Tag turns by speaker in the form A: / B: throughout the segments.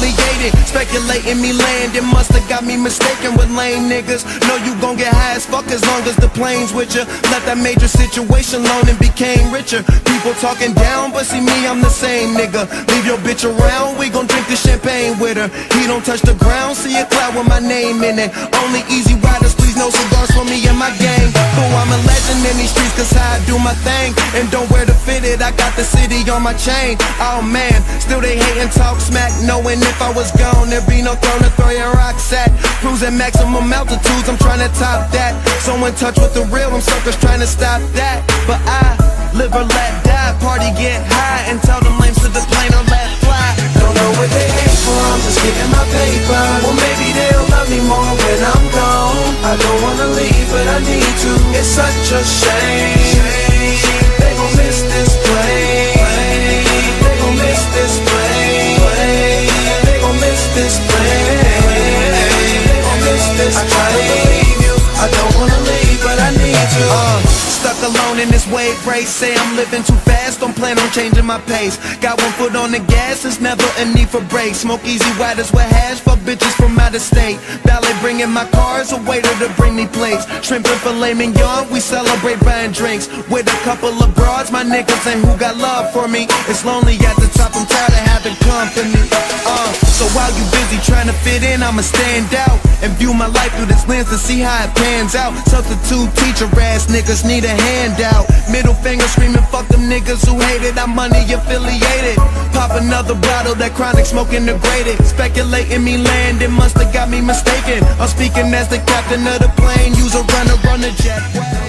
A: affiliated. Speculating me land, it musta got me mistaken with lame niggas. Know you gon' get high as fuck as long as the plane's with ya. Left that major situation alone and became richer. People talking down, but see me, I'm the same nigga. Leave your bitch around, we gon' drink the champagne with her. He don't touch the ground, see a cloud with my name in it. Only easy riders, please no cigars for me and my gang. Oh, I'm a legend in these streets cause how I do my thing. And don't wear the fitted, I got the city on my chain. Oh man, still they hate and talk smack, knowing if I was gone there'd be no throne to throw your rocks at. Cruising maximum altitudes, I'm trying to top that. So in touch with the real, them suckers trying to stop that. But I live or let die, party get high, and tell them lames to the plane or let fly.
B: Don't know what they hate for, I'm just getting my paper. Well maybe they'll love me more when I'm gone. I don't wanna leave but I need to, it's such a shame. They gon' miss this plane. They gon' miss this plane. They gon' miss this plane. They gon' miss this plane. I try to believe you, I don't wanna leave but I need to.
A: Stuck alone in this wave race, say I'm living too fast, don't plan on changing my pace. Got one foot on the gas, there's never a need for brakes. Smoke easy riders with hash, fuck bitches from out of state. Ballet bringing my cars, a waiter to bring me plates. Shrimp and filet mignon, we celebrate buying drinks. With a couple of broads, my niggas ain't who got love for me. It's lonely at the top, I'm tired of having company. So while you busy trying to fit in, I'ma stand out and view my life through this lens to see how it pans out. Substitute teacher ass niggas need a handout. Middle finger screaming fuck them niggas who hated, I'm money affiliated. Pop another bottle, that chronic smoking degraded. Speculating me land, it musta got me mistaken. I'm speaking as the captain of the plane, use a runner, run a jet.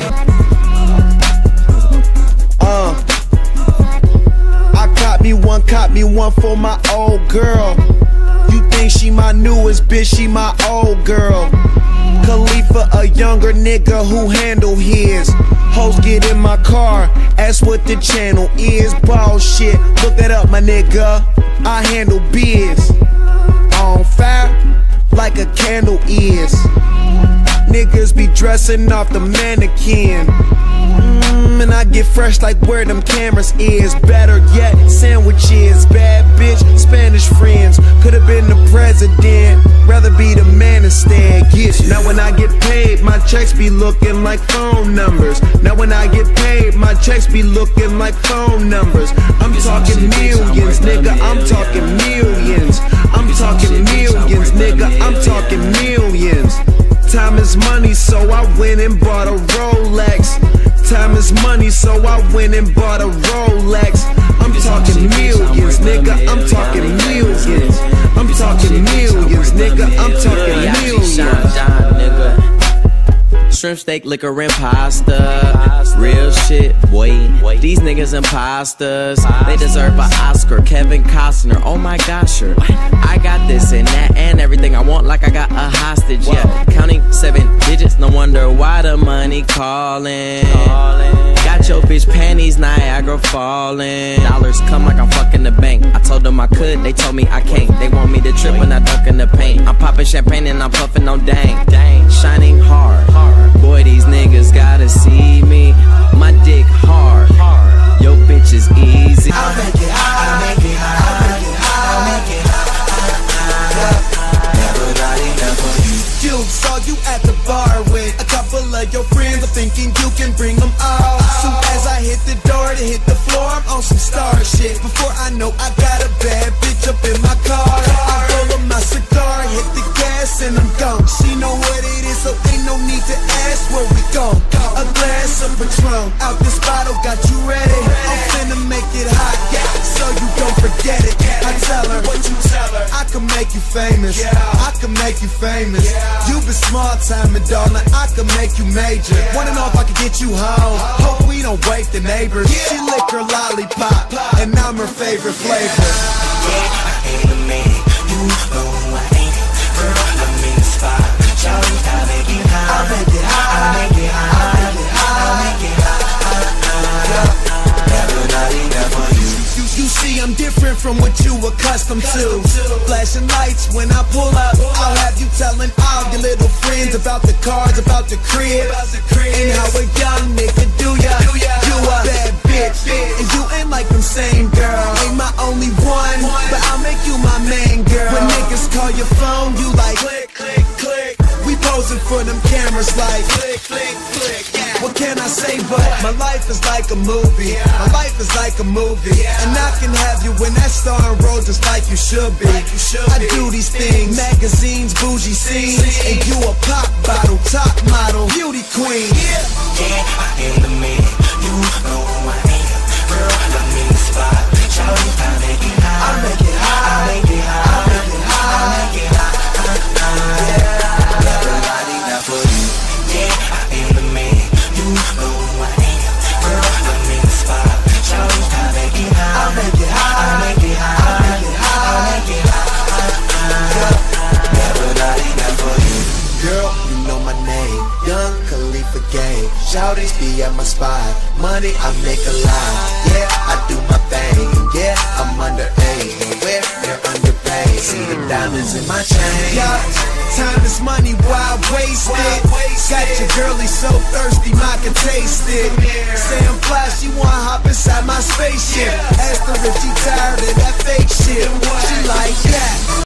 A: I caught me one for my old girl. You think she my newest bitch, she my old girl. Khalifa, a younger nigga who handle his. Hoes get in my car, ask what the channel is. Bullshit, look that up my nigga, I handle biz. On fire, like a candle is. Niggas be dressing off the mannequin. And I get fresh like where them cameras is. Better yet, sandwiches. Bad bitch, Spanish friends. Could've been the president, rather be the man instead. Yeah. Now when I get paid, my checks be looking like phone numbers. Now when I get paid, my checks be looking like phone numbers. I'm talking millions, nigga, I'm talking millions. I'm talking millions, nigga, I'm talking millions. Time is money, so I went and bought a Rolex. Time is money, so I went and bought a Rolex. I'm talking millions, nigga, I'm talking millions. I'm talking millions, nigga, I'm talking millions. Shrimp, steak, liquor, and pasta. Real shit, boy. These niggas imposters. They deserve an Oscar. Kevin Costner, oh my gosh, sure. I got this and that and everything I want, like I got a hostage. Yeah, counting 7 digits, no wonder why the money calling. Got your bitch panties, Niagara falling. Dollars come like I'm fucking the bank. I told them I could, they told me I can't. They want me to trip when I dunk in the paint. I'm popping champagne and I'm puffing on dang. Shining hard. Boy, these niggas gotta see me. My dick hard. Your bitch is easy.
B: I'll make it high, I'll make it high, I'll make it high. Never not enough for you.
A: You saw you at the bar with a couple of your friends. I'm thinking you can bring them all. Soon as I hit the door to hit the floor, I'm on some star shit. Before I know, I got a bad bitch up in my car. I roll up my cigar, hit the gas, and I'm gone. She know what it is, so ain't no need to ask where we gon'. A glass of Patron, out this bottle, got you ready. I'm finna make it hot, yeah, so you don't forget it. I tell her, what you tell her? I can make you famous, I can make you famous. You been small timing, darling, I can make you major. Wanna know if I can get you home? Hope we don't wake the neighbors. She lick her lollipop, and I'm her favorite flavor.
B: Yeah, I ain't a man, you know who I ain't. Girl, I'm in the spot. Shout it, I'll make it high. I'll make it high. I'll make it high. I'll make it high. Never not enough for you.
A: You see, I'm different from what you accustomed to. Flashing lights when I pull up. I'll have you telling all your little friends about the cars, about the crib, and how a young nigga do ya. You a bad bitch, and you ain't like them same girl. Ain't my only one, but I'll make you my main girl. When for them cameras like click, click, click. What can I say but my life is like a movie. My life is like a movie, and I can have you in that starring role just like you should be. I do these things, magazines, bougie scenes, and you a pop bottle, top model, beauty queen.
B: Yeah, I am the man. You know who I am. Girl, I'm in the spot. Shout it, I make it high. I make it high. I make it high. I make it high. I make it high. Yeah, everybody not for you. Yeah, I am the man. You know who I am. Girl, I'm in the spot. Shout it, I make it high. I make it high. I make it high. I make it high. I make it high. Everybody not for you.
A: Girl, you know my name, Young Khalifa Gang. Shawty's be at my spot, money I make a lot. Yeah, I do my thing, yeah, I'm underage. Where they're underpaid, see the diamonds in my chain. Yeah, time is money, why waste it? Got your girlie so thirsty, I can taste it. Say I'm fly, she wanna hop inside my spaceship. Asked her if she tired of that fake shit, she like that.